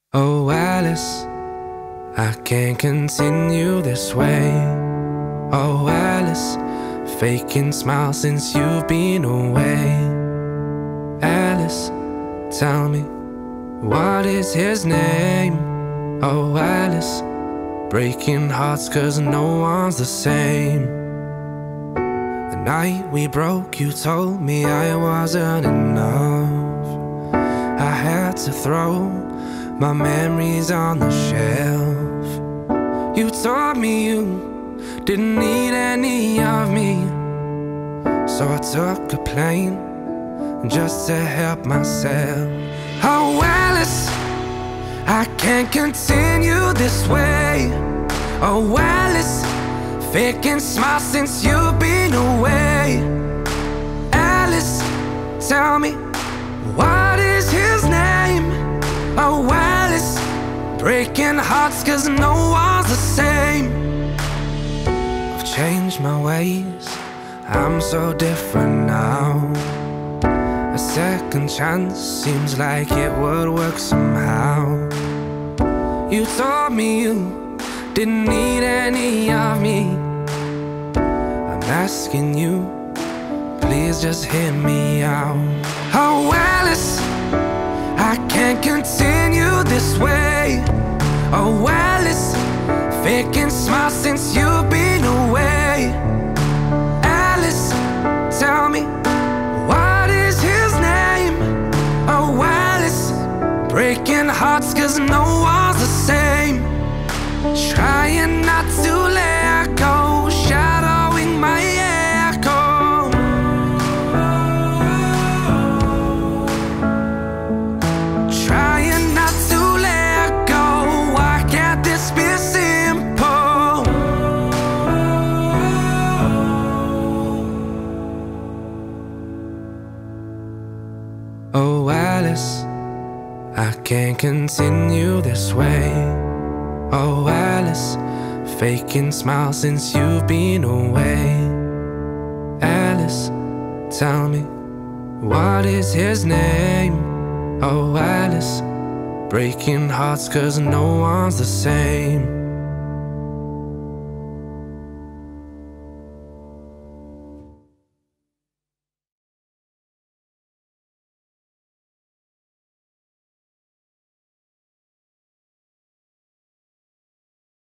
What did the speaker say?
Oh Alice, I can't continue this way. Oh Alice, faking smiles since you've been away. Alice, tell me, what is his name? Oh Alice, breaking hearts cause no one's the same. The night we broke, you told me I wasn't enough. I had to throw my memories on the shelf. You told me you didn't need any of me, so I took a plane just to help myself. Oh Alice, I can't continue this way. Oh Alice, faking smiles since you've been away. Alice, tell me, what is his name? Oh Alice, breaking hearts cause no one's the same. I've changed my ways, I'm so different now. A second chance seems like it would work somehow. You told me you didn't need any of me. I'm asking you, please just hear me out. Oh Alice, I can't continue this way. Oh Alice, faking smiles since you've been away. Alice, tell me, what is his name? Oh Alice, breaking hearts cause no one's the same. Trying not to let go, shadowing my echo. Trying not to let go, why can't this be simple? Oh Alice, I can't continue this way. Oh Alice, faking smiles since you've been away. Alice, tell me, what is his name? Oh Alice, breaking hearts cause no one's the same.